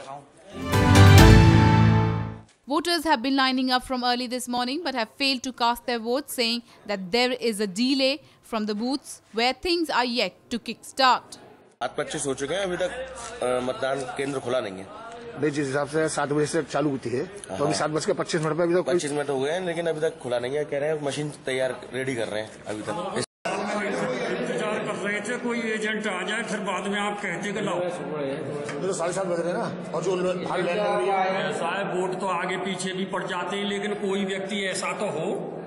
रखा हूँ। Voters have been lining up from early this morning but have failed to cast their votes, saying that there is a delay from the booths where things are yet to kickstart. 7:25 हो चुके हैं, अभी तक मतदान केंद्र खुला नहीं है। भाई जिस हिसाब से 7 बजे से चालू होती है तो अभी 7:25 पे अभी तक 25 मिनट हो गए हैं, लेकिन अभी तक खुला नहीं है। कह रहे हैं मशीन तैयार रेडी कर रहे हैं अभी तक। इंतजार कर रहे थे कोई एजेंट आ जाए, फिर बाद में आप कहते कि लाओ। तो 7:30 बज रहे हैं ना, और जो ऐसा है वोट तो आगे पीछे भी पड़ जाते हैं, लेकिन कोई व्यक्ति ऐसा तो हो